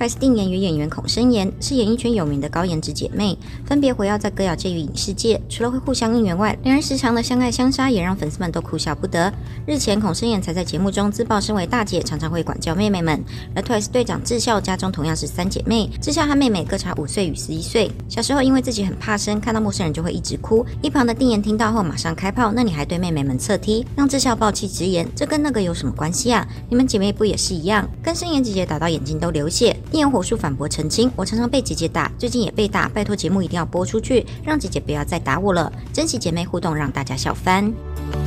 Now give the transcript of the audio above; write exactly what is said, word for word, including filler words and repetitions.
Twice 定妍与演员孔申妍是演艺圈有名的高颜值姐妹，分别活跃在歌谣界与影视界。除了会互相应援外，两人时常的相爱相杀也让粉丝们都哭笑不得。日前，孔申妍才在节目中自曝身为大姐，常常会管教妹妹们。而 Twice 队长智孝家中同样是三姐妹，智孝和妹妹各差五岁与十一岁。小时候因为自己很怕生，看到陌生人就会一直哭。一旁的定妍听到后马上开炮，那你还对妹妹们侧踢，让智孝爆气直言：“这跟那个有什么关系啊？你们姐妹不也是一样？”跟申妍姐姐打到眼睛都流血。定妍火速反驳澄清：“我常常被姐姐打，最近也被打，拜托节目一定要播出去，让姐姐不要再打我了。”珍惜姐妹互动，让大家笑翻。